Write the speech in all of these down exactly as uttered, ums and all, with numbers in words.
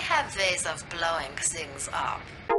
have ways of blowing things up.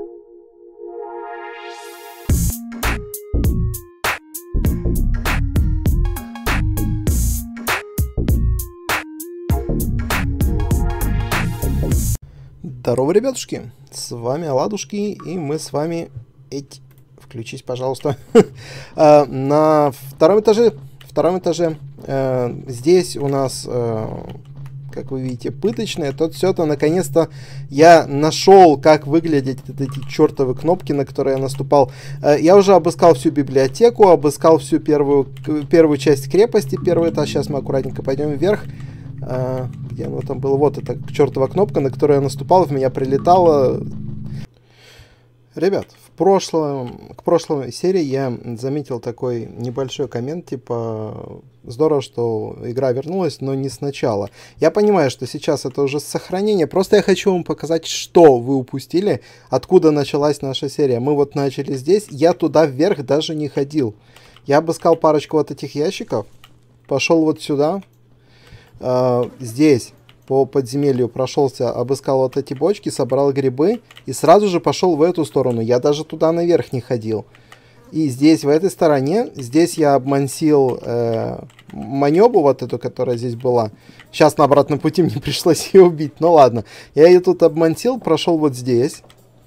Здорово, ребятушки, с вами Оладушки, и мы с вами... Эть, включись, пожалуйста. На втором этаже, втором этаже, здесь у нас, как вы видите, пыточная. Тут все-то, наконец-то, я нашел, как выглядят эти чертовы кнопки, на которые я наступал. Я уже обыскал всю библиотеку, обыскал всю первую, первую часть крепости, первый этаж. Сейчас мы аккуратненько пойдем вверх. А, где оно там было? Вот эта чертова кнопка, на которую я наступал, в меня прилетала. Ребят, в прошлом, к прошлой серии я заметил такой небольшой коммент, типа, здорово, что игра вернулась, но не сначала. Я понимаю, что сейчас это уже сохранение, просто я хочу вам показать, что вы упустили, откуда началась наша серия. Мы вот начали здесь, я туда вверх даже не ходил. Я обыскал парочку вот этих ящиков, пошел вот сюда. Uh, здесь по подземелью прошелся, обыскал вот эти бочки, собрал грибы и сразу же пошел в эту сторону. Я даже туда наверх не ходил. И здесь, в этой стороне, здесь я обмансил э, манёбу вот эту, которая здесь была. Сейчас на обратном пути мне пришлось ее убить, ну ладно. Я ее тут обмансил, прошел вот здесь.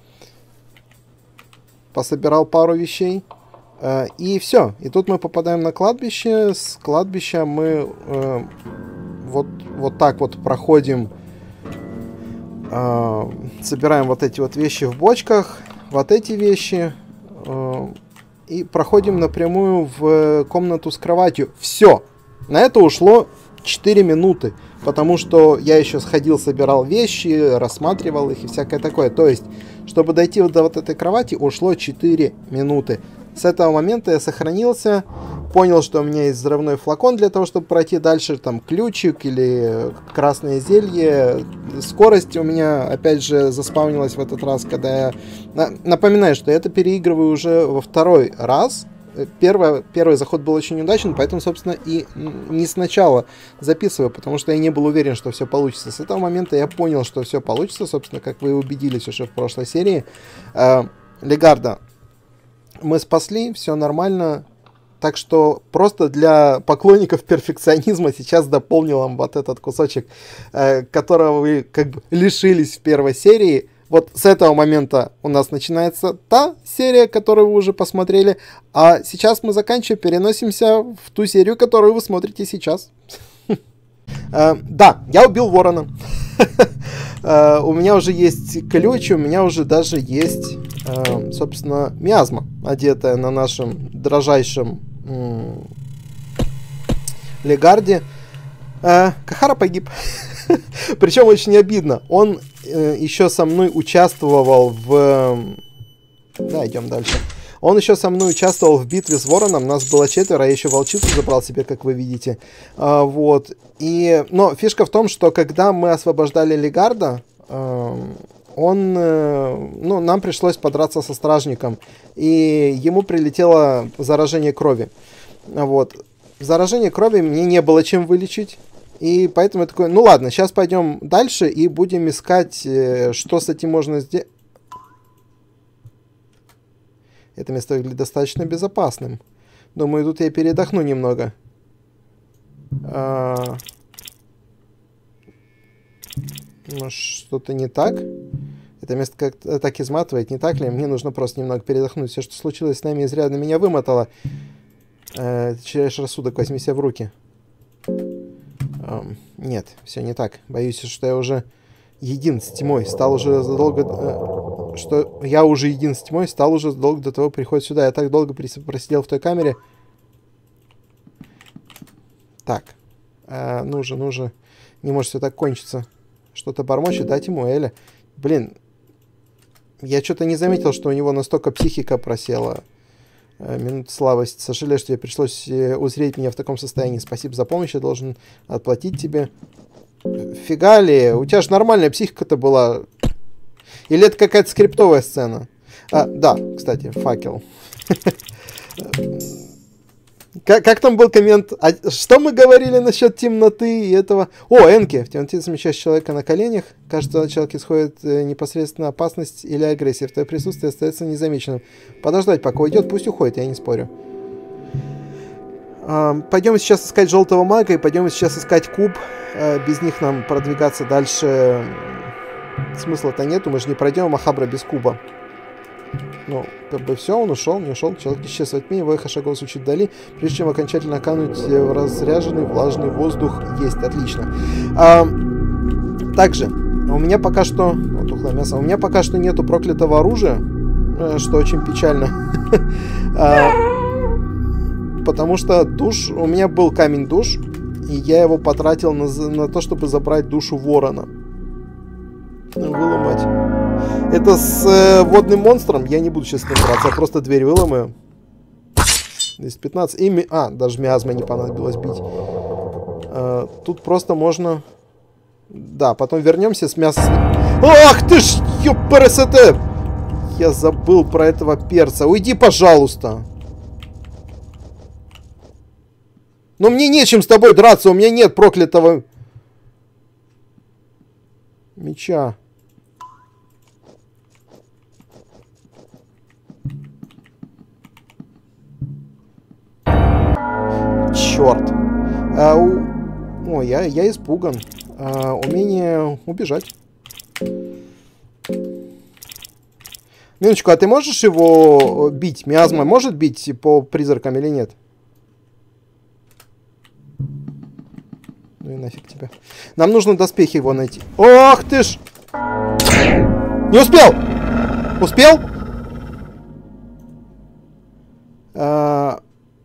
Пособирал пару вещей. Э, и все. И тут мы попадаем на кладбище. С кладбища мы... Э, Вот, вот так вот проходим, э, собираем вот эти вот вещи в бочках, вот эти вещи, э, и проходим напрямую в комнату с кроватью. Все! На это ушло четыре минуты, потому что я еще сходил, собирал вещи, рассматривал их и всякое такое. То есть, чтобы дойти вот до вот этой кровати, ушло четыре минуты. С этого момента я сохранился, понял, что у меня есть взрывной флакон для того, чтобы пройти дальше, там ключик или красное зелье. Скорость у меня, опять же, заспавнилась в этот раз, когда я... Напоминаю, что я это переигрываю уже во второй раз. Первый, первый заход был очень удачен, поэтому, собственно, и не сначала записываю, потому что я не был уверен, что все получится. С этого момента я понял, что все получится, собственно, как вы убедились уже в прошлой серии. Легарда мы спасли, все нормально. Так что просто для поклонников перфекционизма сейчас дополнил вам вот этот кусочек, э, которого вы как бы лишились в первой серии. Вот с этого момента у нас начинается та серия, которую вы уже посмотрели. А сейчас мы заканчиваем, переносимся в ту серию, которую вы смотрите сейчас. Да, я убил ворона. У меня уже есть ключ, у меня уже даже есть, собственно, миазма, одетая на нашем дрожайшем Легарде. Кахара погиб. Причем очень обидно. Он еще со мной участвовал в... Да, идем дальше. Он еще со мной участвовал в битве с вороном. Нас было четверо, я еще волчицу забрал себе, как вы видите. А, вот. И... Но фишка в том, что когда мы освобождали Легарда, э, он... Э, ну, нам пришлось подраться со стражником. И ему прилетело заражение крови. Вот. Заражение крови мне не было чем вылечить. И поэтому я такой, ну ладно, сейчас пойдем дальше и будем искать, э, что с этим можно сделать. Это место выглядит достаточно безопасным. Думаю, тут я передохну немного. А... Ну, что-то не так. Это место как-то так изматывает, не так ли? Мне нужно просто немного передохнуть. Все, что случилось с нами, изрядно меня вымотало. А, теряешь рассудок, возьми себя в руки. А, нет, все не так. Боюсь, что я уже един с тьмой. Стал уже задолго... Что я уже един с тьмой, стал уже долго до того прихода сюда. Я так долго просидел в той камере. Так. А, ну же, ну же. Не может все так кончиться. Что-то бормочет, дать ему Эля. Блин. Я что-то не заметил, что у него настолько психика просела. А, минут слабости. Сожалею, что тебе пришлось узреть меня в таком состоянии. Спасибо за помощь, я должен отплатить тебе. Фига ли? У тебя же нормальная психика-то была. Или это какая-то скриптовая сцена? А, да, кстати, факел. Как, как там был коммент? А что мы говорили насчет темноты и этого? О, Энки. В темноте замечаешь человека на коленях. Кажется, от человека исходит э, непосредственно опасность или агрессия. В твое присутствие остается незамеченным. Подождать, пока уйдет, пусть уходит, я не спорю. Э, пойдем сейчас искать желтого мага и пойдем сейчас искать куб. Э, без них нам продвигаться дальше смысла-то нету. Мы же не пройдем Махабра без куба. Ну, как бы все, он ушел, не ушел. Человек исчез во тьме, его эхо шагало звучит вдали, прежде чем окончательно кануть в разряженный влажный воздух. Есть, отлично. А, также, у меня пока что... О, тухлое мясо. У меня пока что нету проклятого оружия, что очень печально. Потому что душ... У меня был камень душ, и я его потратил на то, чтобы забрать душу ворона. Выломать. Это с э, водным монстром. Я не буду сейчас с ним драться, я просто дверь выломаю. двести пятнадцать. И ми... А, даже миазма не понадобилось бить. Э, тут просто можно... Да, потом вернемся с мясом. Ах ты ж, ёпрст! Я забыл про этого перца. Уйди, пожалуйста. Но мне нечем с тобой драться, у меня нет проклятого меча. Черт. А, у... О, я, я испуган. А, умение убежать. Минуточку, а ты можешь его бить? Миазма может бить по призракам или нет? Ну и нафиг тебя. Нам нужно доспехи его найти. Ох ты ж! Не успел! Успел? А...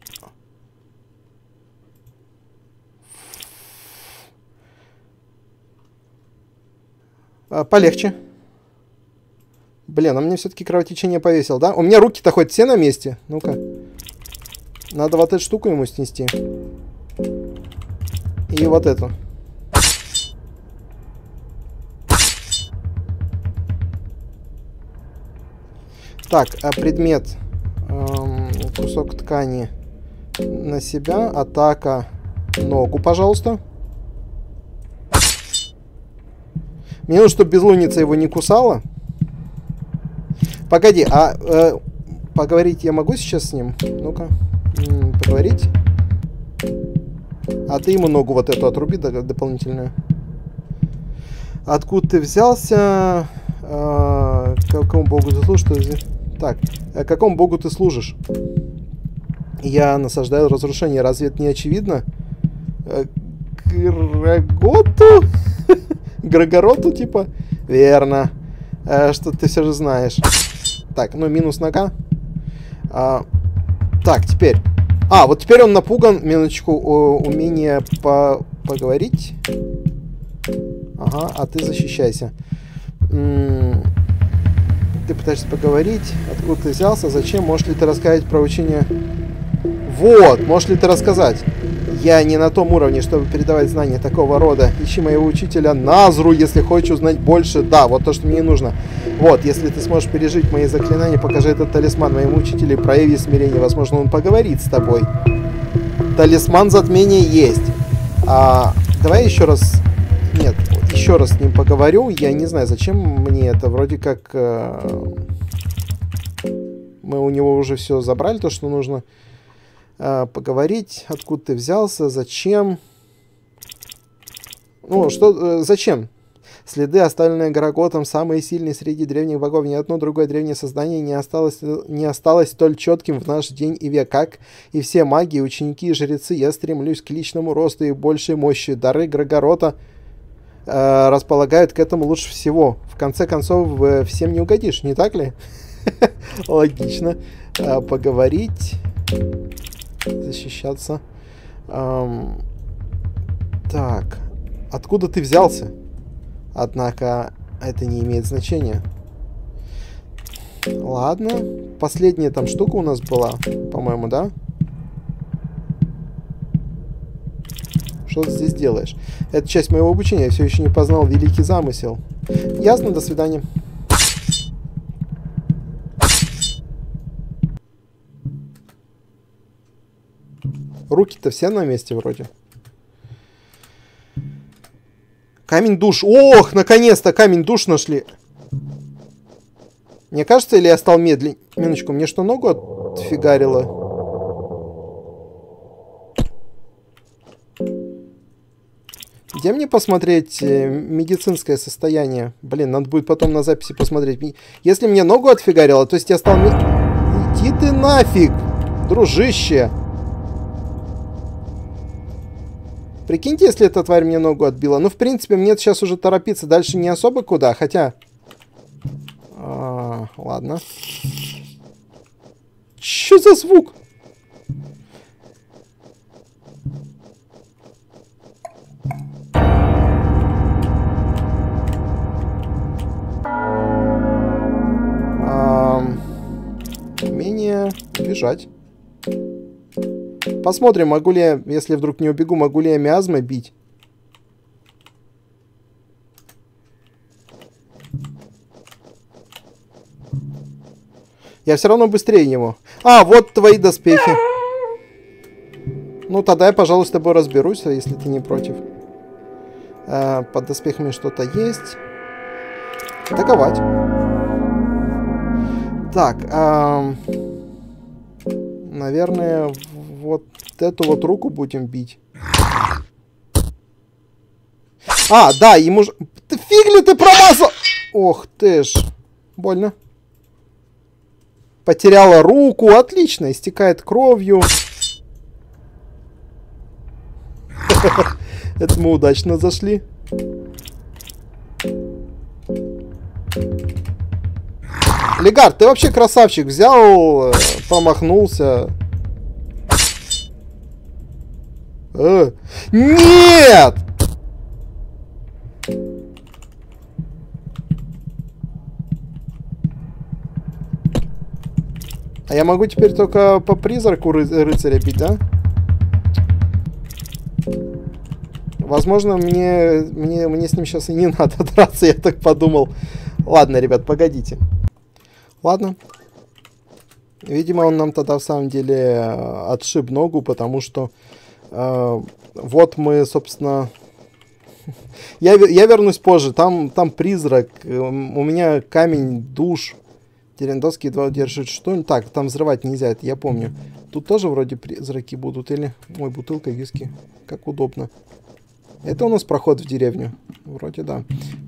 А, полегче. Блин, а мне все-таки кровотечение повесил, да? У меня руки-то хоть все на месте. Ну-ка. Надо вот эту штуку ему снести. И вот эту. Так, а предмет. Эм, кусок ткани на себя. Атака. Ногу, пожалуйста. Мне нужно, чтобы безлунница его не кусала. Погоди, а э, поговорить я могу сейчас с ним? Ну-ка. Поговорить. А ты ему ногу вот эту отруби дополнительную. Откуда ты взялся? А, какому богу ты служишь? Так, а какому богу ты служишь? Я насаждаю разрушение. Разве это не очевидно? Граготу? Грагороту, типа? Верно. А, что ты все же знаешь. Так, ну минус нога. А, так, теперь. А, вот теперь он напуган. Минуточку, о, умение по поговорить. Ага, а ты защищайся. М-м, ты пытаешься поговорить. Откуда ты взялся? Зачем? Можешь ли ты рассказать про учение? Вот, можешь ли ты рассказать? Я не на том уровне, чтобы передавать знания такого рода. Ищи моего учителя Назру, если хочешь узнать больше. Да, вот то, что мне нужно. Вот, если ты сможешь пережить мои заклинания, покажи этот талисман моему учителю и прояви смирение. Возможно, он поговорит с тобой. Талисман затмения есть. А, давай еще раз... Нет, еще раз с ним поговорю. Я не знаю, зачем мне это. Вроде как... Э, мы у него уже все забрали, то, что нужно. Э, поговорить. Откуда ты взялся? Зачем? Ну, что... Э, зачем? Следы, оставленные Гороготом, самые сильные среди древних богов. Ни одно другое древнее создание не осталось, не осталось столь четким в наш день и век, как и все маги, ученики и жрецы. Я стремлюсь к личному росту и большей мощи. Дары Грагорота э, располагают к этому лучше всего. В конце концов, э, всем не угодишь, не так ли? Логично. Э, поговорить. Защищаться. Эм, так. Откуда ты взялся? Однако это не имеет значения. Ладно. Последняя там штука у нас была, по-моему, да? Что ты здесь делаешь? Это часть моего обучения. Я все еще не познал великий замысел. Ясно, до свидания. Руки-то все на месте вроде. Камень душ. Ох, наконец-то камень душ нашли. Мне кажется, или я стал медленнее? Минуточку, мне что, ногу отфигарило? Где мне посмотреть медицинское состояние? Блин, надо будет потом на записи посмотреть. Если мне ногу отфигарило, то есть я стал... Иди ты нафиг, дружище. Прикиньте, если эта тварь мне ногу отбила. Ну, в принципе, мне сейчас уже торопиться дальше не особо куда. Хотя... А, ладно. Что за звук? А, умение бежать. Посмотрим, могу ли я, если вдруг не убегу, могу ли я миазмой бить. Я все равно быстрее него. А, вот твои доспехи. Ну, тогда я, пожалуй, с тобой разберусь, если ты не против. А, под доспехами что-то есть. Атаковать. Так, а, наверное, вот эту вот руку будем бить. А, да, ему же... Ты фиг ли ты промазал? Ох ты ж. Больно. Потеряла руку. Отлично. Истекает кровью. Это мы удачно зашли. Легард, ты вообще красавчик. Взял, промахнулся. Э, нет! А я могу теперь только по призраку ры рыцаря бить, да? Возможно, мне, мне, мне с ним сейчас и не надо драться, я так подумал. Ладно, ребят, погодите. Ладно. Видимо, он нам тогда в самом деле отшиб ногу, потому что э, вот мы, собственно... я, я вернусь позже. Там, там призрак. У меня камень душ. Терендовский едва держит что-нибудь. Так, там взрывать нельзя, это я помню. Тут тоже вроде призраки будут. Или... Ой, бутылка виски. Как удобно. Это у нас проход в деревню. Вроде да.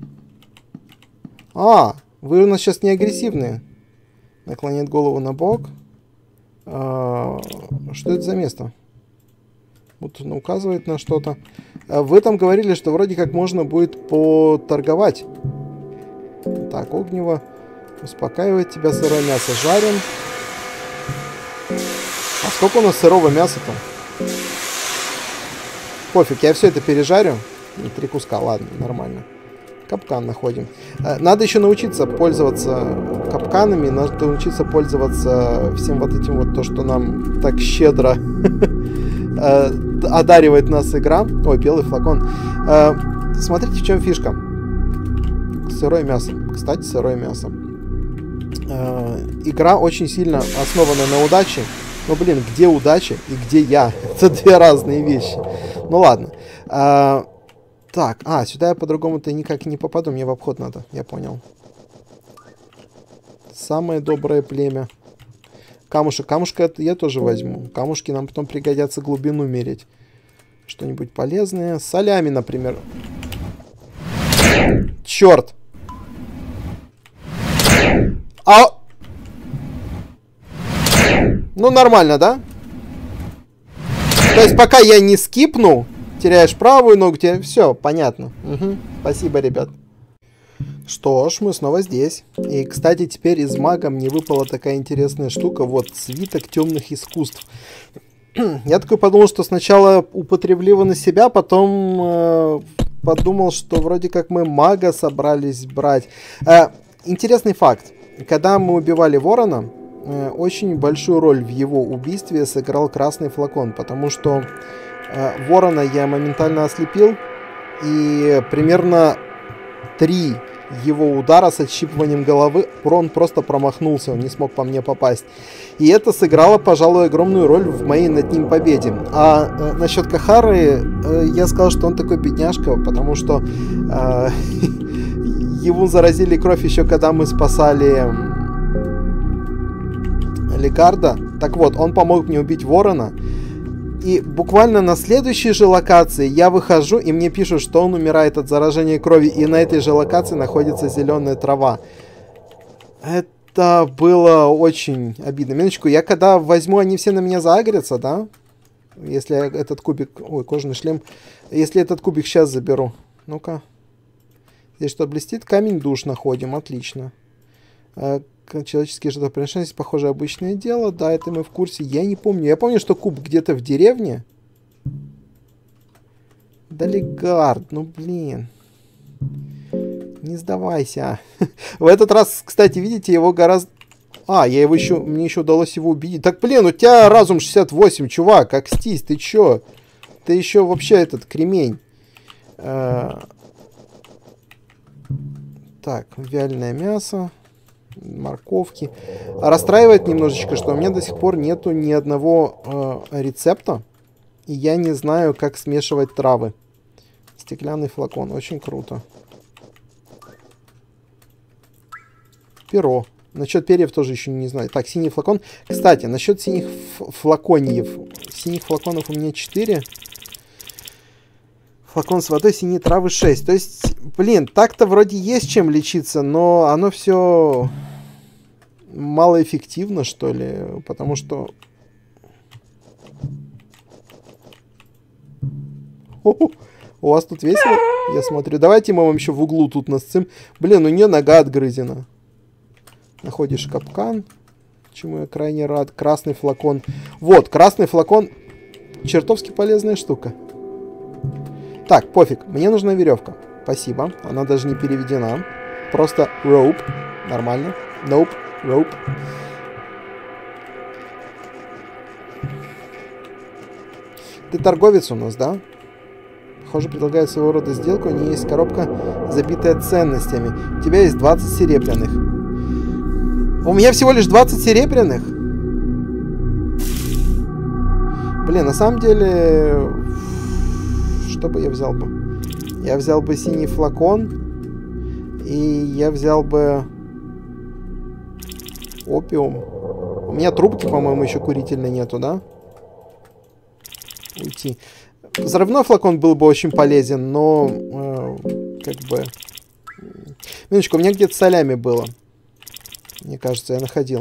А, вы у нас сейчас не агрессивные. Наклонит голову на бок. А, что это за место? Вот он указывает на что-то. А вы там говорили, что вроде как можно будет поторговать. Так, огнево. Успокаивает тебя, сырое мясо жарим. А сколько у нас сырого мяса-то? Пофиг, я все это пережарю. Три куска, ладно, нормально. Капкан находим. Надо еще научиться пользоваться капканами, надо научиться пользоваться всем вот этим вот, то, что нам так щедро одаривает нас игра. Ой, белый флакон. Смотрите, в чем фишка. Сырое мясо. Кстати, сырое мясо. Игра очень сильно основана на удаче. Но, блин, где удача и где я? Это две разные вещи. Ну ладно. Так, а, сюда я по-другому-то никак не попаду, мне в обход надо, я понял. Самое доброе племя. Камушек, камушка я тоже возьму. Камушки нам потом пригодятся глубину мерить. Что-нибудь полезное. Солями, например. Черт! А... Ну, нормально, да? То есть, пока я не скипну... Теряешь правую ногу, тебе... Все, понятно. Угу. Спасибо, ребят. Что ж, мы снова здесь. И, кстати, теперь из мага мне выпала такая интересная штука. Вот, свиток темных искусств. Я такой подумал, что сначала употреблю его на себя, потом э, подумал, что вроде как мы мага собрались брать. Э, интересный факт. Когда мы убивали ворона, э, очень большую роль в его убийстве сыграл красный флакон, потому что Ворона я моментально ослепил, и примерно три его удара с отщипыванием головы. Урон просто промахнулся, он не смог по мне попасть. И это сыграло, пожалуй, огромную роль в моей над ним победе. А э, насчет Кахары, э, я сказал, что он такой бедняжка, потому что э, его заразили кровь еще когда мы спасали Легарда. Так вот, он помог мне убить Ворона. И буквально на следующей же локации я выхожу, и мне пишут, что он умирает от заражения крови, и на этой же локации находится зеленая трава. Это было очень обидно. Минуточку, я когда возьму, они все на меня заагрятся, да? Если этот кубик... Ой, кожаный шлем. Если этот кубик сейчас заберу. Ну-ка. Здесь что блестит? Камень душ находим. Отлично. Человеческие жертвоприношения, похоже, обычное дело. Да, это мы в курсе. Я не помню. Я помню, что куб где-то в деревне. Да Легард, ну блин. Не сдавайся. В этот раз, кстати, видите, его гораздо... А, я его еще... Мне еще удалось его убедить. Так, блин, у тебя разум шестьдесят восемь, чувак. Акстись, ты че? Ты еще вообще этот кремень. Так, вяленое мясо. Морковки. Расстраивает немножечко, что у меня до сих пор нету ни одного э, рецепта. И я не знаю, как смешивать травы. Стеклянный флакон. Очень круто. Перо. Насчет перьев тоже еще не знаю. Так, синий флакон. Кстати, насчет синих флаконьев. Синих флаконов у меня четыре. Флакон с водой, синие травы шесть. То есть, блин, так-то вроде есть чем лечиться, но оно все малоэффективно, что ли. Потому что... О-о-о, у вас тут весело? Я смотрю. Давайте мы вам еще в углу тут насцем. Блин, у нее нога отгрызена. Находишь капкан. Чему я крайне рад. Красный флакон. Вот, красный флакон. Чертовски полезная штука. Так, пофиг. Мне нужна веревка. Спасибо. Она даже не переведена. Просто rope. Нормально. Nope. Rope. Ты торговец у нас, да? Похоже, предлагает своего рода сделку. У нее есть коробка, забитая ценностями. У тебя есть двадцать серебряных. У меня всего лишь двадцать серебряных? Блин, на самом деле... Что бы я взял бы? Я взял бы синий флакон. И я взял бы... Опиум. У меня трубки, по-моему, еще курительной нету, да? Уйти. Взрывной флакон был бы очень полезен, но... Э, как бы... Минуточку, у меня где-то солями было. Мне кажется, я находил.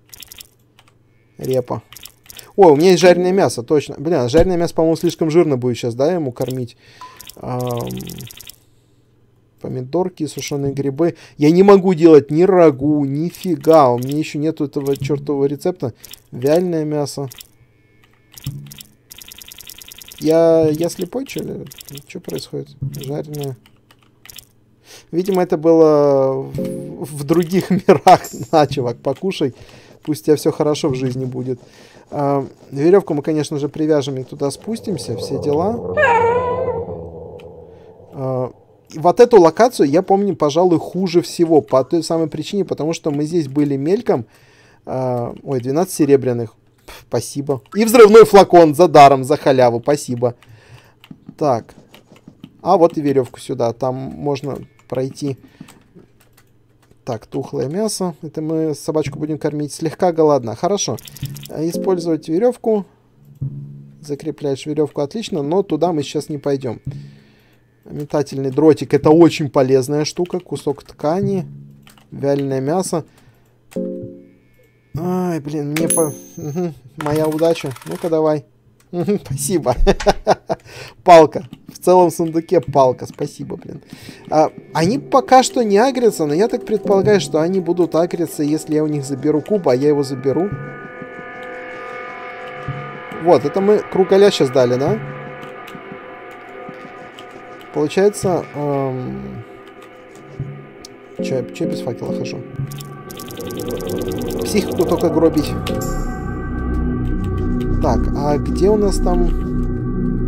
Репа. Ой, у меня есть жареное мясо, точно. Блин, жареное мясо, по-моему, слишком жирно будет сейчас, да, ему кормить. Эм... Помидорки, сушеные грибы. Я не могу делать ни рагу, ни фига. У меня еще нету этого чертового рецепта. Вяленое мясо. Я, я слепой, что ли? Что происходит? Жареное. Видимо, это было в, в других мирах. На, чувак, покушай. Пусть у тебя все хорошо в жизни будет. А, веревку мы, конечно же, привяжем и туда спустимся. Все дела. А, вот эту локацию я помню, пожалуй, хуже всего. По той самой причине, потому что мы здесь были мельком. А, ой, двенадцать серебряных. Спасибо. И взрывной флакон за даром, за халяву. Спасибо. Так. А вот и веревку сюда. Там можно пройти. Так, тухлое мясо. Это мы собачку будем кормить. Слегка голодна. Хорошо. Использовать веревку. Закрепляешь веревку. Отлично. Но туда мы сейчас не пойдем. Метательный дротик. Это очень полезная штука. Кусок ткани. Вяленое мясо. Ай, блин, мне по... Угу. Моя удача. Ну-ка, давай. Угу, спасибо. Палка. В целом сундуке палка. Спасибо, блин. А, они пока что не агрятся, но я так предполагаю, что они будут агриться, если я у них заберу куб, а я его заберу. Вот, это мы круголя сейчас дали, да? Получается... Эм... Че, че я без факела хожу? Психику только гробить. Так, а где у нас там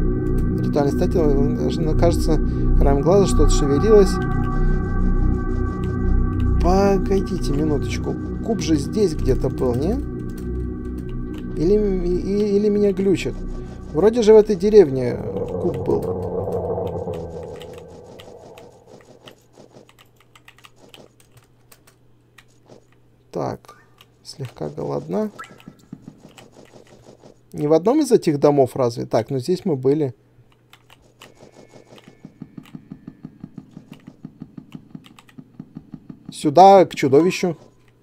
ритуальный статил? Кажется, краем глаза что-то шевелилось. Погодите минуточку. Куб же здесь где-то был, не? Или, и, или меня глючит? Вроде же в этой деревне куб был. Так. Слегка голодна. Не в одном из этих домов разве? Так, ну здесь мы были. Сюда, к чудовищу.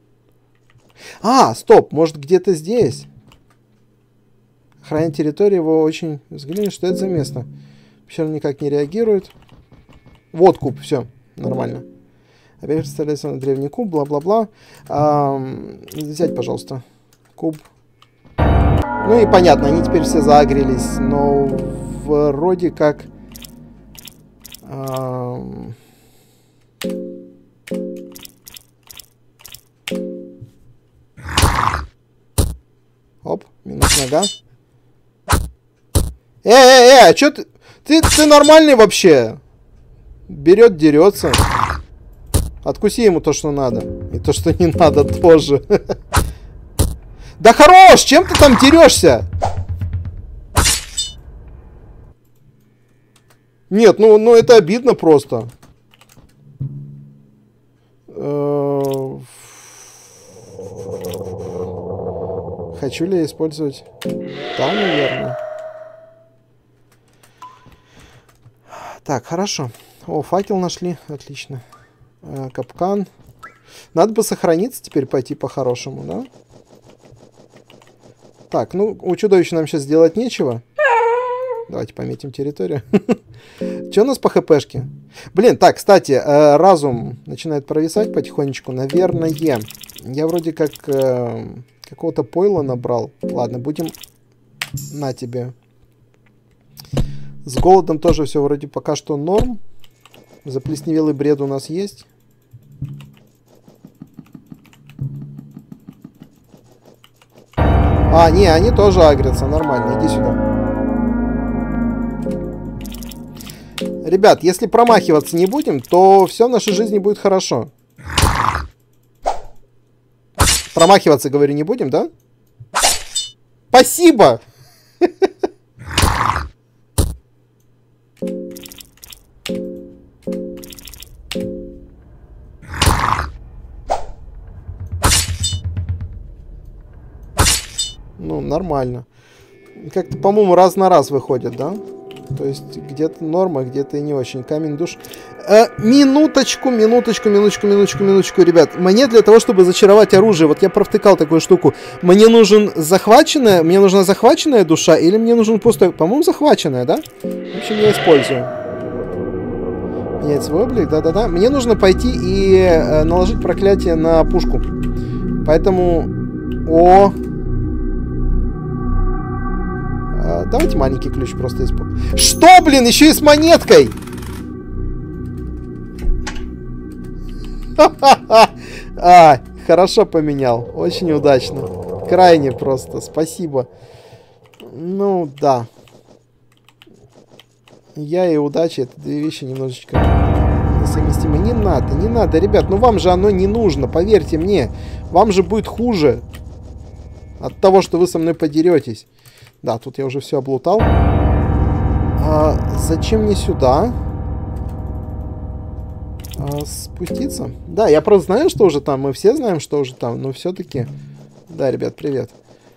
А, стоп, может где-то здесь. Охраняет территорию его очень... Взгляни, что это за место. Пещера никак не реагирует. Вот куб, все, нормально. Опять представляется на древний куб, бла-бла-бла. Взять, пожалуйста, куб. Ну и понятно, они теперь все заагрились, но вроде как... Ам... Оп, минус нога. Э-э-э, а чё ты... Ты, ты нормальный вообще? Берет, дерется. Откуси ему то, что надо. И то, что не надо, тоже. Да хорош! Чем ты там дерешься? Нет, ну, ну это обидно просто. Хочу ли я использовать? Да, наверное. Так, хорошо. О, факел нашли. Отлично. Э, капкан. Надо бы сохраниться теперь, пойти по-хорошему, да? Так, ну, у чудовища нам сейчас делать нечего. Давайте пометим территорию. Что у нас по хпшке? Блин, так, кстати, э, разум начинает провисать потихонечку. Наверное, я вроде как э, какого-то пойла набрал. Ладно, будем на тебе. С голодом тоже все вроде пока что норм. Заплесневелый бред у нас есть. А, не, они тоже агрятся. Нормально, иди сюда. Ребят, если промахиваться не будем, то все в нашей жизни будет хорошо. Промахиваться, говорю, не будем, да? Спасибо! Ну, нормально. Как-то, по-моему, раз на раз выходит, да? То есть где-то норма, где-то и не очень. Камень душ. Э, минуточку, минуточку, минуточку, минуточку, минуточку, ребят. Мне для того, чтобы зачаровать оружие, вот я провтыкал такую штуку. Мне нужен захваченная, мне нужна захваченная душа или мне нужен пустой? По-моему, захваченная, да? В общем, я использую. Менять свой облик, да-да-да. Мне нужно пойти и э, наложить проклятие на пушку. Поэтому... О... Давайте маленький ключ просто используем. Что, блин, еще и с монеткой? А, хорошо поменял. Очень удачно. Крайне просто. Спасибо. Ну, да. Я и удача — это две вещи немножечко несовместимы. Не надо, не надо, ребят. Ну, вам же оно не нужно, поверьте мне. Вам же будет хуже от того, что вы со мной подеретесь. Да, тут я уже все облутал. А, зачем мне сюда? А, спуститься? Да, я просто знаю, что уже там. Мы все знаем, что уже там. Но все-таки... Да, ребят, привет.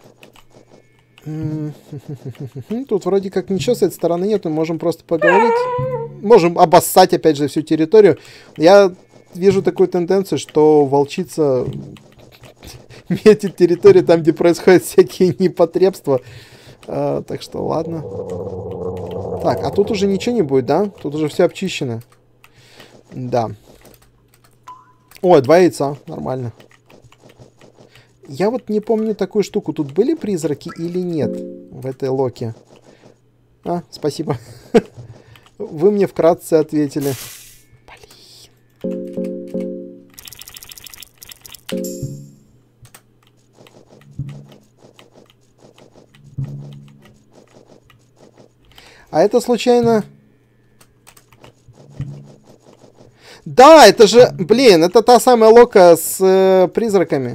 Тут вроде как ничего с этой стороны нет. Мы можем просто поговорить. Можем обоссать, опять же, всю территорию. Я вижу такую тенденцию, что волчица метит территорию там, где происходят всякие непотребства. Uh, так что, ладно. Так, а тут уже ничего не будет, да? Тут уже все обчищено. Да. Ой, два яйца. Нормально. Я вот не помню такую штуку. Тут были призраки или нет в этой локе? А, спасибо. Вы мне вкратце ответили. Блин. А это случайно... Да Да, это же, блин, это та самая лока с э, призраками.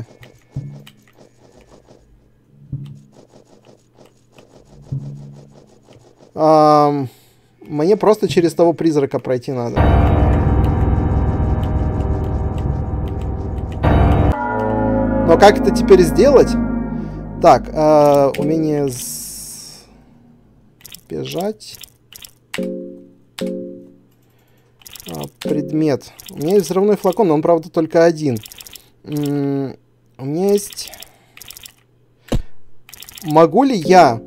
А, мне просто через того призрака пройти надо. Но как это теперь сделать? Так, э, умение с... бежать. А, предмет. У меня есть взрывной флакон, но он, правда, только один. М-м, у меня есть... Могу ли я...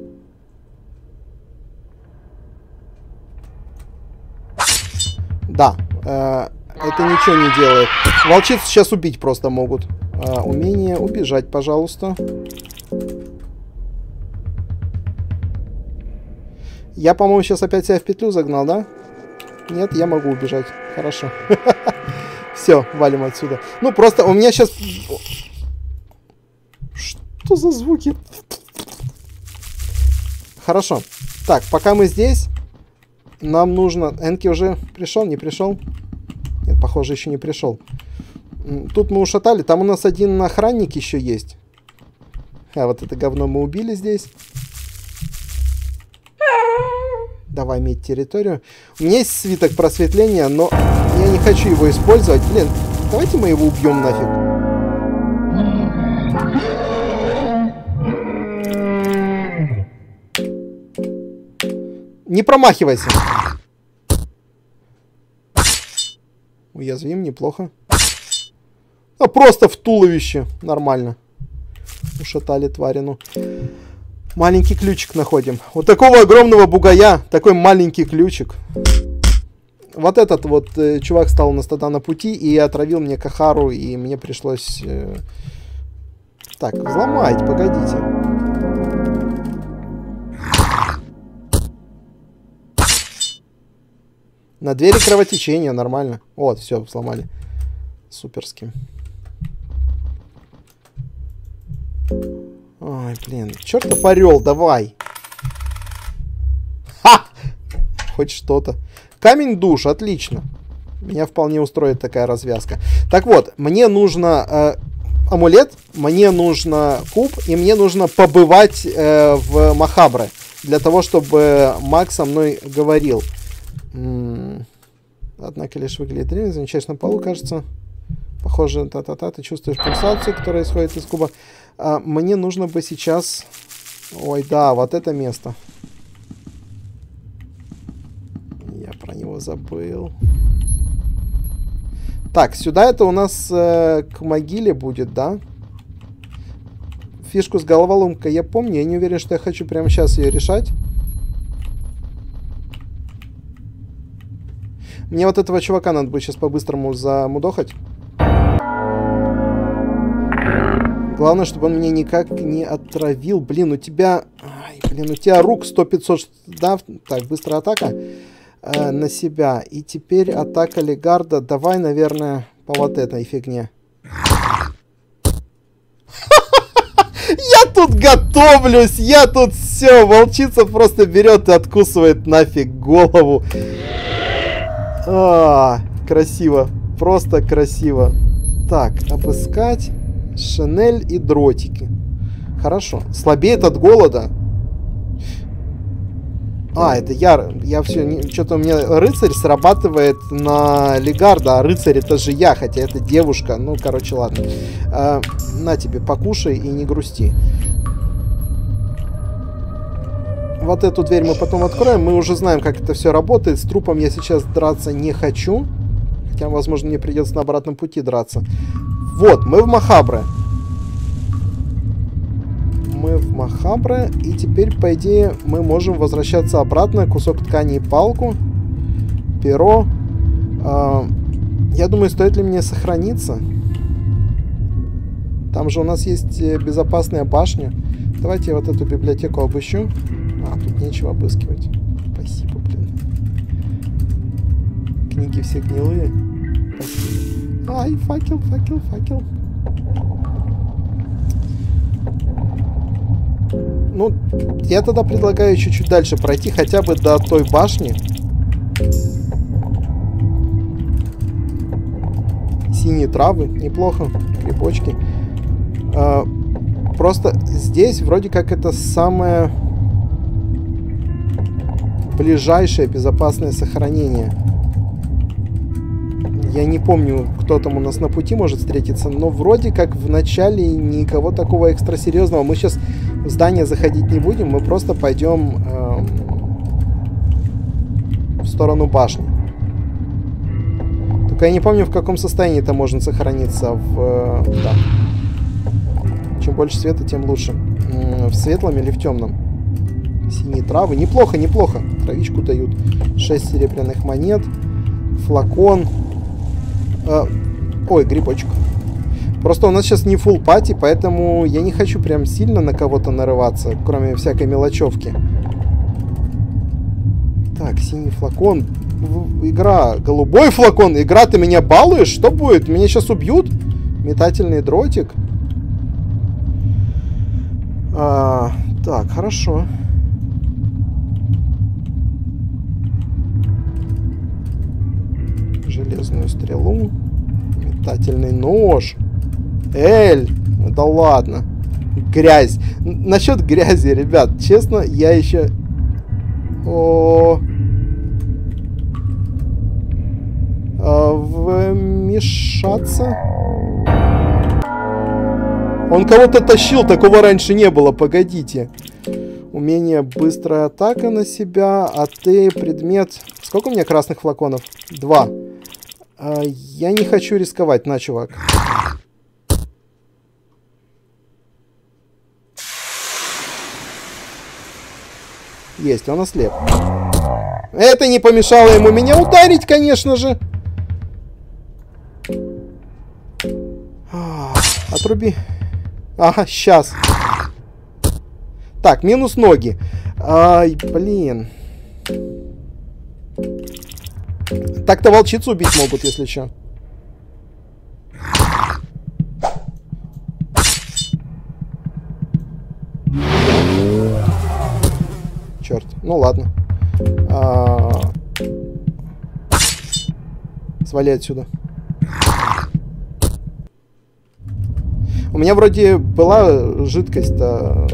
Да, э, это ничего не делает. Волчиц сейчас убить просто могут. Э, умение убежать, пожалуйста. Я, по-моему, сейчас опять себя в петлю загнал, да? Нет, я могу убежать. Хорошо. Все, валим отсюда. Ну, просто у меня сейчас... Что за звуки? Хорошо. Так, пока мы здесь, нам нужно... Энки уже пришел, не пришел? Нет, похоже, еще не пришел. Тут мы ушатали. Там у нас один охранник еще есть. А вот это говно мы убили здесь. Давай иметь территорию. У меня есть свиток просветления, но я не хочу его использовать. Блин, давайте мы его убьем нафиг. Не промахивайся. Уязвим, неплохо. А просто в туловище. Нормально. Ушатали тварину. Маленький ключик находим. Вот такого огромного бугая, такой маленький ключик. Вот этот вот э, чувак стал у нас тогда на пути и отравил мне Кахару, и мне пришлось... Э... Так, взломать, погодите. На двери кровотечение, нормально. Вот, все, взломали. Суперски. Ой, блин, чертов орел, давай. Ха! Хоть что-то. Камень душ, отлично. Меня вполне устроит такая развязка. Так вот, мне нужно э, амулет, мне нужно куб, и мне нужно побывать э, в Махабре. Для того, чтобы Маг со мной говорил. М-м- Однако лишь выглядит древний, замечательно на полу, кажется. Похоже, та-та-та, ты чувствуешь пульсацию, которая исходит из куба. А, мне нужно бы сейчас... Ой, да, вот это место. Я про него забыл. Так, сюда это у нас э, к могиле будет, да? Фишку с головоломкой я помню. Я не уверен, что я хочу прямо сейчас ее решать. Мне вот этого чувака надо будет сейчас по-быстрому замудохать. Главное, чтобы он меня никак не отравил. Блин, у тебя... Ай, блин, у тебя рук сто пятьсот... Да? Так, быстрая атака э, на себя. И теперь атака Легарда. Давай, наверное, по вот этой фигне. Я тут готовлюсь! Я тут все! Волчица просто берет и откусывает нафиг голову. А, красиво. Просто красиво. Так, обыскать... Шинель и дротики. Хорошо. Слабеет от голода. А, это я. Я все. Что-то у меня рыцарь срабатывает на Легарда. А рыцарь это же я, хотя это девушка. Ну, короче, ладно. А, на тебе, покушай и не грусти. Вот эту дверь мы потом откроем. Мы уже знаем, как это все работает. С трупом я сейчас драться не хочу. Хотя, возможно, мне придется на обратном пути драться. Вот, мы в Махабре. Мы в Махабре. И теперь, по идее, мы можем возвращаться обратно. Кусок ткани и палку. Перо. Э, я думаю, стоит ли мне сохраниться? Там же у нас есть безопасная башня. Давайте я вот эту библиотеку обыщу. А, тут нечего обыскивать. Спасибо, блин. Книги все гнилые. Спасибо. Ай, факел, факел, факел. Ну, я тогда предлагаю чуть-чуть дальше пройти, хотя бы до той башни. Синие травы, неплохо. Грибочки. А, просто здесь вроде как это самое ближайшее безопасное сохранение. Я не помню, кто там у нас на пути может встретиться, но вроде как в начале никого такого экстрасерьезного. Мы сейчас в здание заходить не будем, мы просто пойдем эм, в сторону башни. Только я не помню, в каком состоянии это можно сохраниться. В, э, да. Чем больше света, тем лучше. В светлом или в темном? Синие травы. Неплохо, неплохо. Травичку дают. шесть серебряных монет. Флакон. Э, ой, грибочек. Просто у нас сейчас не фулл пати, поэтому я не хочу прям сильно на кого-то нарываться, кроме всякой мелочевки. Так, синий флакон. Игра. Голубой флакон. Игра, ты меня балуешь? Что будет? Меня сейчас убьют? Метательный дротик. А, так, хорошо. Железную стрелу. Метательный нож. Эль! Да ладно. Грязь. Н- насчет грязи, ребят, честно, я еще... О... А, вмешаться? Он кого-то тащил, такого раньше не было, погодите. Умение быстрая атака на себя, а ты предмет... Сколько у меня красных флаконов? Два. А, я не хочу рисковать, на, чувак. Есть, он ослеп. Это не помешало ему меня ударить, конечно же. А, отруби. Ага, сейчас. Так, минус ноги. Ай, блин. Так-то волчицу убить могут, если что. Черт. Ну ладно. А... Свали отсюда. У меня вроде была жидкость-то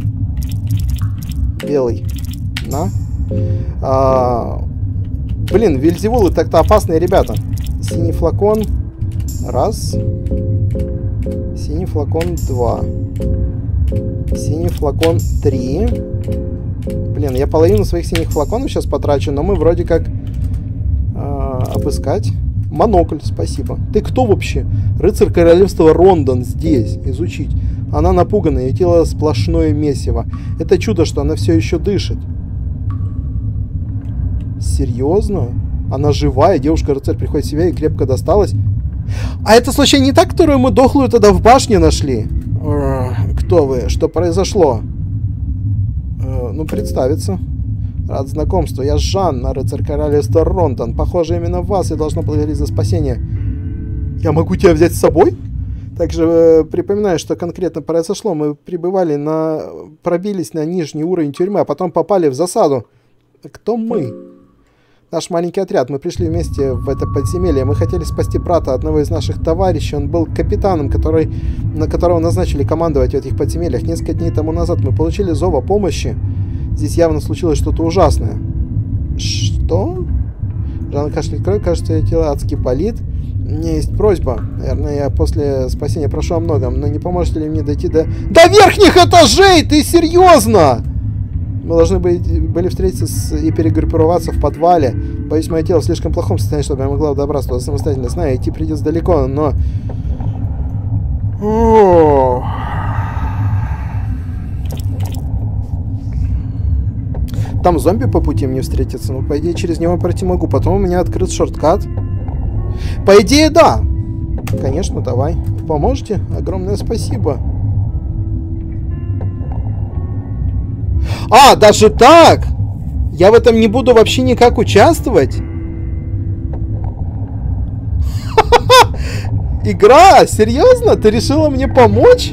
белый. На. А... Блин, вельзевулы так-то опасные ребята. Синий флакон. Раз. Синий флакон. Два. Синий флакон. Три. Блин, я половину своих синих флаконов сейчас потрачу, но мы вроде как... Э, обыскать. Монокль, спасибо. Ты кто вообще? Рыцарь королевства Рондан здесь. Изучить. Она напугана, ее тело сплошное месиво. Это чудо, что она все еще дышит. Серьезно? Она живая, девушка-рыцарь приходит в себя и крепко досталась. А это случайно не та, которую мы дохлую тогда в башне нашли? Кто вы? Что произошло? Ну, представиться. Рад знакомству. Я Жанна, рыцарь королевства Рондан. Похоже, именно вас я должна благодарить за спасение. Я могу тебя взять с собой? Также э, припоминаю, что конкретно произошло. Мы прибывали на... Пробились на нижний уровень тюрьмы, а потом попали в засаду. Кто мы? Наш маленький отряд. Мы пришли вместе в это подземелье. Мы хотели спасти брата одного из наших товарищей. Он был капитаном, который, на которого назначили командовать в этих подземельях. Несколько дней тому назад мы получили зов о помощи. Здесь явно случилось что-то ужасное. Что? Жанна кашляет кровь. Кажется, ее тело адски болит. У меня есть просьба. Наверное, я после спасения прошу о многом. Но не поможете ли мне дойти до... До верхних этажей! Ты серьезно? Мы должны были, были встретиться с, и перегруппироваться в подвале. Боюсь, мое тело в слишком плохом состоянии, чтобы я могла добраться туда самостоятельно. Знаю, идти придется далеко, но... О! Там зомби по пути мне встретится. Ну, по идее, через него пройти могу. Потом у меня открыт шорткат. По идее, да. Конечно, давай. Поможете? Огромное спасибо. А, даже так? Я в этом не буду вообще никак участвовать? Игра? Серьезно? Ты решила мне помочь?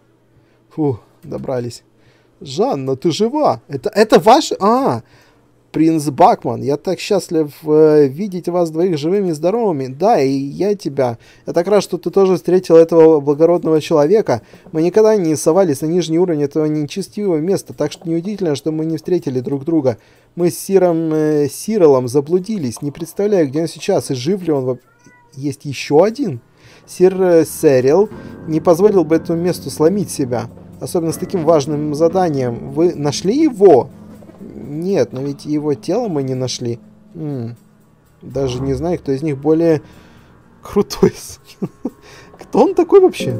Фу, добрались. Жанна, ты жива? Это, это ваш... А, принц Бакман, я так счастлив э, видеть вас двоих живыми и здоровыми. Да, и я тебя. Я так рад, что ты тоже встретил этого благородного человека. Мы никогда не совались на нижний уровень этого нечестивого места, так что неудивительно, что мы не встретили друг друга. Мы с Сиром э, Сирелом заблудились, не представляю, где он сейчас, и жив ли он. Есть еще один? Сир э, Сирел не позволил бы этому месту сломить себя, особенно с таким важным заданием. Вы нашли его? Нет, но ведь его тело мы не нашли. М-м. Даже не знаю, кто из них более крутой. Кто он такой вообще?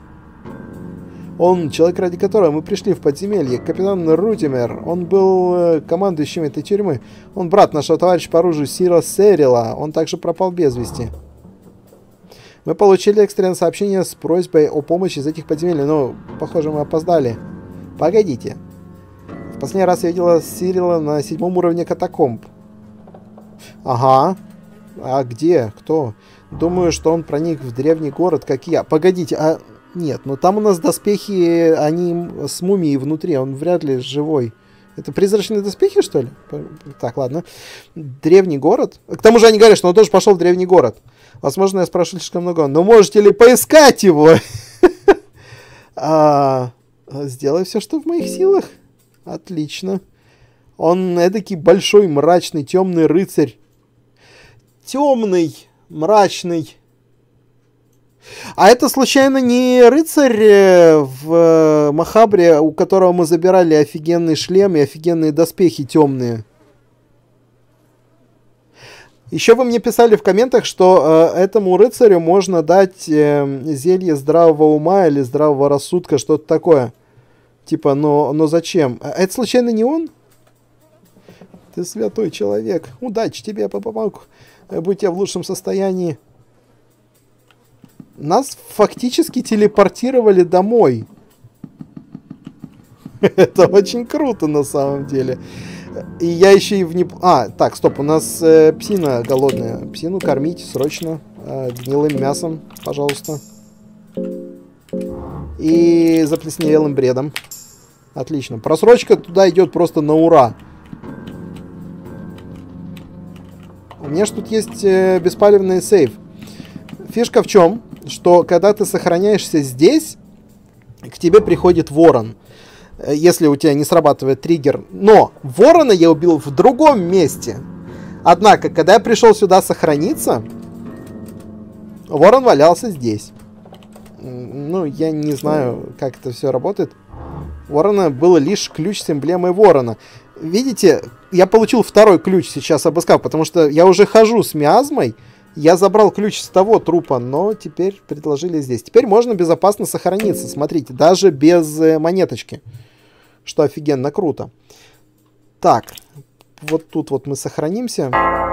Он человек, ради которого мы пришли в подземелье. Капитан Рутимер. Он был э, командующим этой тюрьмы. Он брат нашего товарища по оружию Сира Сирела. Он также пропал без вести. Мы получили экстренное сообщение с просьбой о помощи из этих подземелий. Но, похоже, мы опоздали. Погодите. В последний раз я видела Сирила на седьмом уровне катакомб. Ага. А где? Кто? Думаю, что он проник в древний город, как я. Погодите, а... Нет, ну там у нас доспехи, они с мумией внутри, он вряд ли живой. Это призрачные доспехи, что ли? Так, ладно. Древний город? К тому же они говорят, что он тоже пошел в древний город. Возможно, я спрошу слишком много. Но можете ли поискать его? Сделай все, что в моих силах. Отлично. Он эдакий большой, мрачный, темный рыцарь. Темный, мрачный. А это, случайно, не рыцарь в Махабре, у которого мы забирали офигенный шлем и офигенные доспехи темные? Еще вы мне писали в комментах, что э, этому рыцарю можно дать э, зелье здравого ума или здравого рассудка, что-то такое. Типа, но, но зачем? А это, случайно, не он? Ты святой человек. Удачи тебе, помог. Будь я в лучшем состоянии. Нас фактически телепортировали домой. Это очень круто на самом деле. И я еще и в не... А, так, стоп, у нас э, псина голодная. Псину кормить срочно э, гнилым мясом, пожалуйста. И заплесневелым бредом. Отлично. Просрочка туда идет просто на ура. У меня же тут есть э, беспалевный сейф. Фишка в чем? Что когда ты сохраняешься здесь, к тебе приходит ворон. Если у тебя не срабатывает триггер. Но ворона я убил в другом месте. Однако, когда я пришел сюда сохраниться, ворон валялся здесь. Ну, я не знаю, как это все работает. У ворона был лишь ключ с эмблемой ворона. Видите, я получил второй ключ сейчас, обыскав, потому что я уже хожу с миазмой. Я забрал ключ с того трупа, но теперь предложили здесь. Теперь можно безопасно сохраниться, смотрите, даже без э, монеточки. Что офигенно круто. Так, вот тут вот мы сохранимся.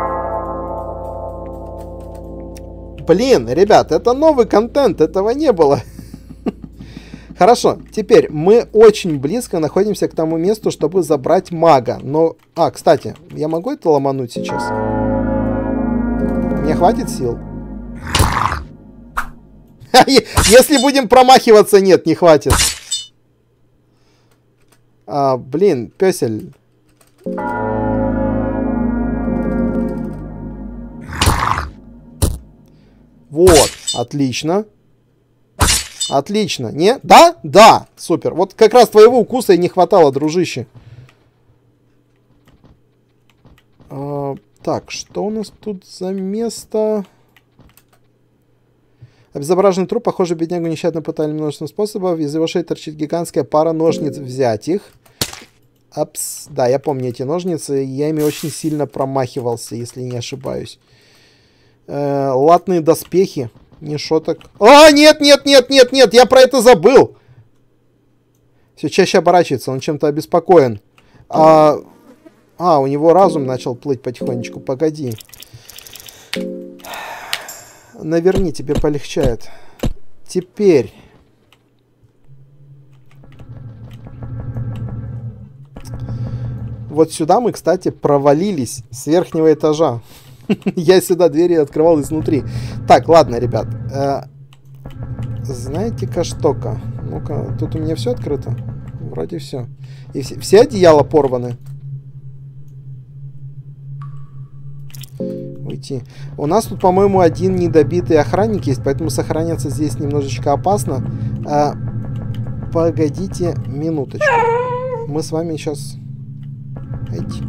Блин, ребят, это новый контент, этого не было. Хорошо, теперь мы очень близко находимся к тому месту, чтобы забрать мага. Но, а, кстати, я могу это ломануть сейчас? Мне хватит сил? Если будем промахиваться, нет, не хватит. А, блин, пёсель. Вот, отлично. Отлично. Не? Да? Да. Супер. Вот как раз твоего укуса и не хватало, дружище. А, так, что у нас тут за место? Обезображенный труп, похоже, беднягу нещадно пытали множеством способов. Из его шеи торчит гигантская пара ножниц. Взять их. Апс. Да, я помню эти ножницы. Я ими очень сильно промахивался, если не ошибаюсь. Э, латные доспехи. Не шуток. А, нет, нет, нет, нет, нет, я про это забыл. Все чаще оборачивается, он чем-то обеспокоен. А, а, у него разум начал плыть потихонечку. Погоди. Наверни, тебе полегчает. Теперь. Вот сюда мы, кстати, провалились с верхнего этажа. Я сюда двери открывал изнутри. Так, ладно, ребят. Э, знаете-ка что-ка? Ну-ка, тут у меня все открыто? Вроде все. И все, все одеяла порваны. уйти. У нас тут, по-моему, один недобитый охранник есть, поэтому сохраняться здесь немножечко опасно. А, погодите минуточку. Мы с вами сейчас... Эти.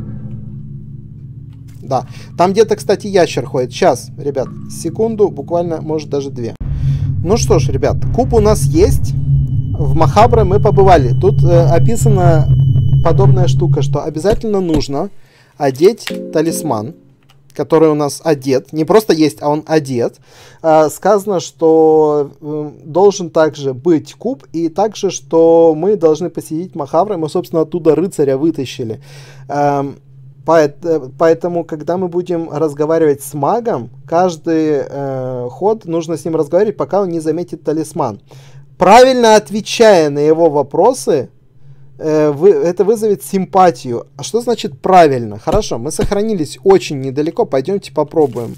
Да. Там где-то, кстати, ящер ходит. Сейчас, ребят, секунду, буквально, может, даже две. Ну что ж, ребят, куб у нас есть. В Махабре мы побывали. Тут э, описана подобная штука, что обязательно нужно одеть талисман, который у нас одет. Не просто есть, а он одет. Э, сказано, что э, должен также быть куб, и также, что мы должны посетить Махабре. Мы, собственно, оттуда рыцаря вытащили. Э, Поэтому, когда мы будем разговаривать с магом, каждый э, ход нужно с ним разговаривать, пока он не заметит талисман. Правильно отвечая на его вопросы, э, вы, это вызовет симпатию. А что значит правильно? Хорошо, мы сохранились очень недалеко, пойдемте попробуем.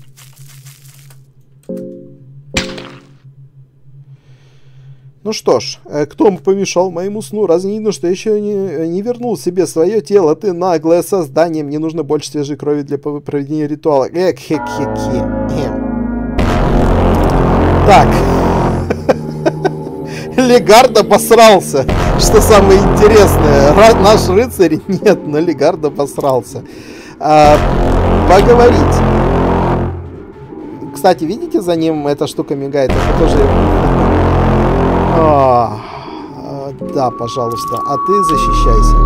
Ну что ж, кто помешал моему сну? Разве не видно, что я еще не, не вернул себе свое тело? Ты наглое создание, мне нужно больше свежей крови для проведения ритуала. Эк, хек, хек, хек. Так. Легард обосрался. Что самое интересное. Ра- наш рыцарь нет, но Легард обосрался. А, поговорить. Кстати, видите, за ним эта штука мигает? Это тоже... А, да, пожалуйста. А ты защищайся.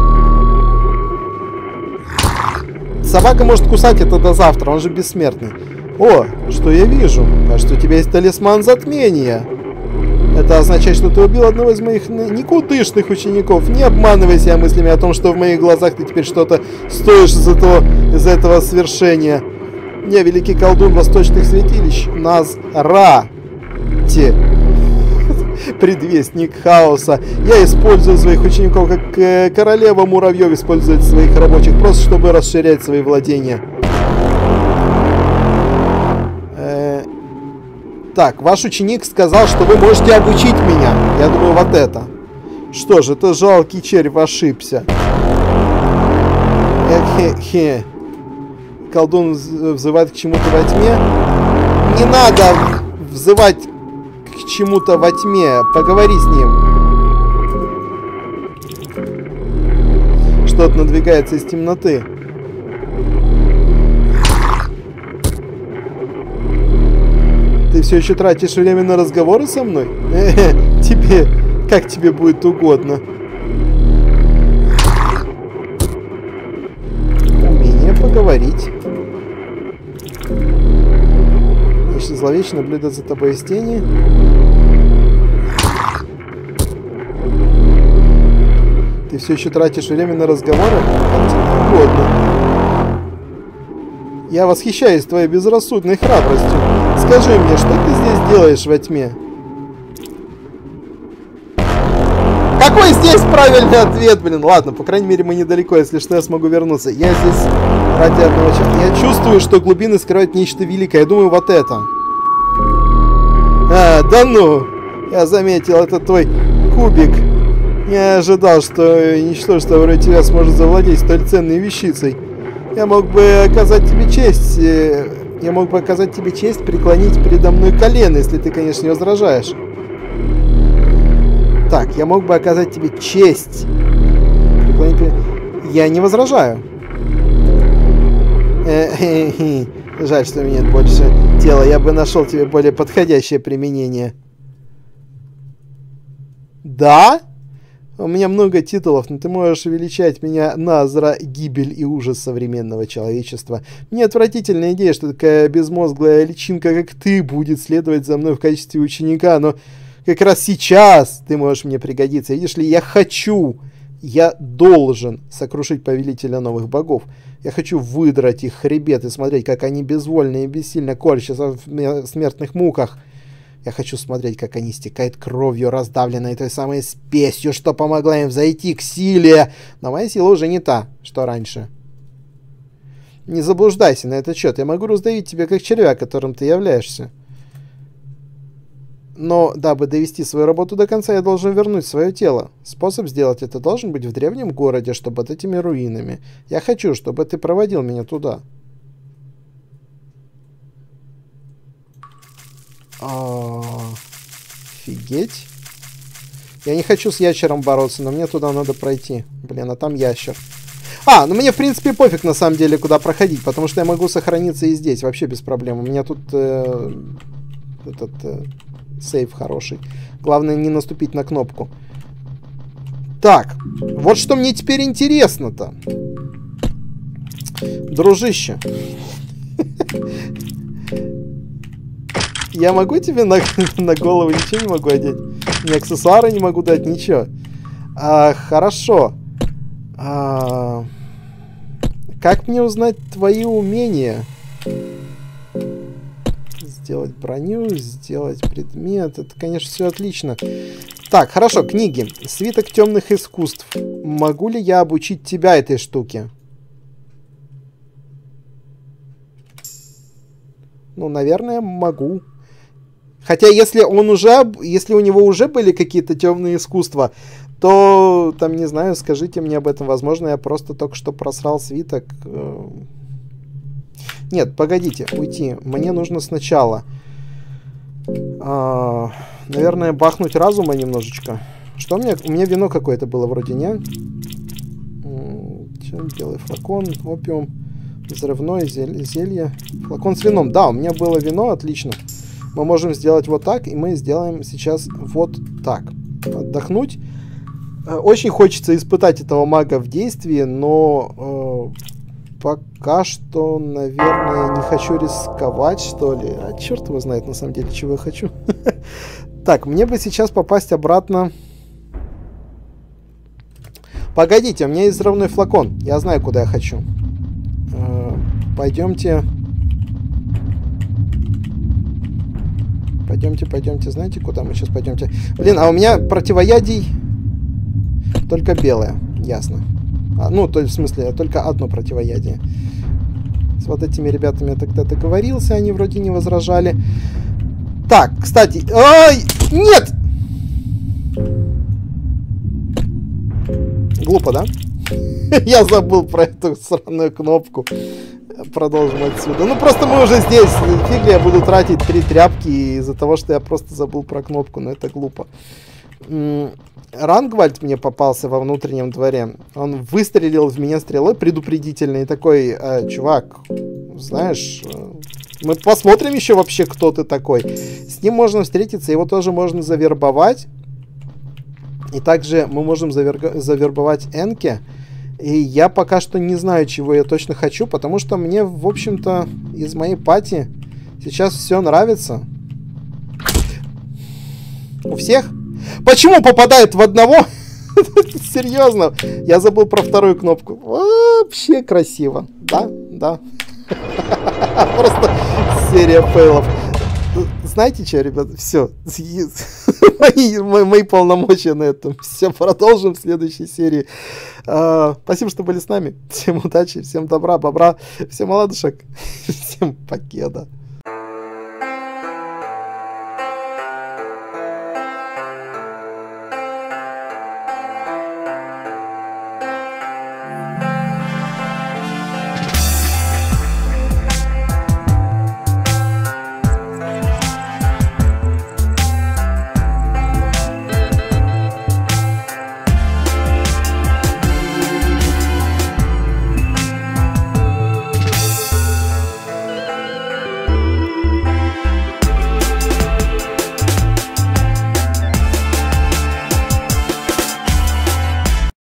Собака может кусать это до завтра, он же бессмертный. О, что я вижу? Кажется, у тебя есть талисман затмения. Это означает, что ты убил одного из моих никудышных учеников. Не обманывай себя мыслями о том, что в моих глазах ты теперь что-то стоишь из этого, из этого свершения. Я великий колдун восточных святилищ. Наз-Ра-Те. Предвестник хаоса. Я использую своих учеников, как э, королева муравьев использует своих рабочих, просто чтобы расширять свои владения. Э, так, ваш ученик сказал, что вы можете обучить меня. Я думаю, вот это. Что же, это жалкий червь ошибся. Эхе-хе. Колдун взывает к чему-то во тьме. Не надо взывать к чему-то во тьме. Поговори с ним. Что-то надвигается из темноты. Ты все еще тратишь время на разговоры со мной? Э-э, тебе, как тебе будет угодно. Умение поговорить. Значит, зловеще наблюдать за тобой из тени. Ты все еще тратишь время на разговоры? Как тебе угодно. Я восхищаюсь твоей безрассудной храбростью. Скажи мне, что ты здесь делаешь во тьме? Какой здесь правильный ответ, блин? Ладно, по крайней мере, мы недалеко, если что, я смогу вернуться. Я здесь ради одного человека. Я чувствую, что глубины скрывают нечто великое. Я думаю, вот это. А, да ну! Я заметил, это твой кубик. Не ожидал, что ничтожество вроде тебя сможет завладеть столь ценной вещицей. Я мог бы оказать тебе честь... Я мог бы оказать тебе честь преклонить передо мной колено, если ты, конечно, не возражаешь. Так, я мог бы оказать тебе честь. Преклонить... Я не возражаю. Жаль, что у меня нет больше тела. Я бы нашел тебе более подходящее применение. Да? У меня много титулов, но ты можешь величать меня Назра, гибель и ужас современного человечества. Мне отвратительная идея, что такая безмозглая личинка, как ты, будет следовать за мной в качестве ученика, но как раз сейчас ты можешь мне пригодиться. Видишь ли, я хочу, я должен сокрушить повелителя новых богов. Я хочу выдрать их хребет и смотреть, как они безвольно и бессильно корчатся в смертных муках. Я хочу смотреть, как они истекают кровью, раздавленной той самой спесью, что помогла им взойти к силе. Но моя сила уже не та, что раньше. Не заблуждайся на этот счет. Я могу раздавить тебя, как червя, которым ты являешься. Но, дабы довести свою работу до конца, я должен вернуть свое тело. Способ сделать это должен быть в древнем городе, что под этими руинами. Я хочу, чтобы ты проводил меня туда. Офигеть. Я не хочу с ящером бороться, но мне туда надо пройти. Блин, а там ящер. А, ну мне, в принципе, пофиг, на самом деле, куда проходить, потому что я могу сохраниться и здесь, вообще без проблем. У меня тут э, этот э, сейв хороший. Главное, не наступить на кнопку. Так, вот что мне теперь интересно-то. Дружище. Я могу тебе на, на голову ничего не могу одеть? Ни аксессуары не могу дать, ничего. А, хорошо. А, как мне узнать твои умения? Сделать броню, сделать предмет. Это, конечно, все отлично. Так, хорошо, книги. Свиток темных искусств. Могу ли я обучить тебя этой штуке? Ну, наверное, могу. Хотя, если он уже, если у него уже были какие-то темные искусства, то, там, не знаю, скажите мне об этом. Возможно, я просто только что просрал свиток. Нет, погодите, уйти. Мне нужно сначала, а, наверное, бахнуть разума немножечко. Что у меня? У меня вино какое-то было вроде, не? Белый флакон, опиум, взрывное зелье, зелье. Флакон с вином. Да, у меня было вино, отлично. Мы можем сделать вот так, и мы сделаем сейчас вот так. Отдохнуть. Очень хочется испытать этого мага в действии, но э, пока что, наверное, не хочу рисковать, что ли. А черт его знает, на самом деле, чего я хочу. Так, мне бы сейчас попасть обратно. Погодите, у меня есть взрывной флакон. Я знаю, куда я хочу. Э, пойдемте... Пойдемте, пойдемте. Знаете, куда мы сейчас пойдемте? Блин, а у меня противоядий только белое. Ясно. А, ну, то есть, в смысле, только одно противоядие. С вот этими ребятами я тогда договорился. Они вроде не возражали. Так, кстати... Ай! Нет! Глупо, да? Я забыл про эту сраную кнопку. Продолжим отсюда. Ну, просто мы уже здесь. Фиг ли я буду тратить три тряпки из-за того, что я просто забыл про кнопку. Но это глупо. Рангвальд мне попался во внутреннем дворе. Он выстрелил в меня стрелой предупредительной. И такой, э, чувак, знаешь, э, мы посмотрим еще вообще, кто ты такой. С ним можно встретиться. Его тоже можно завербовать. И также мы можем завер... завербовать Энке. И я пока что не знаю, чего я точно хочу, потому что мне, в общем-то, из моей пати сейчас все нравится. У всех? Почему попадает в одного? Серьезно? Я забыл про вторую кнопку. Вообще красиво. Да, да. Просто серия фейлов. Знаете что, ребята? Все. мои, мои полномочия на этом. Все, продолжим в следующей серии. Uh, спасибо, что были с нами. Всем удачи, всем добра, бобра, всем оладушек, всем покеда.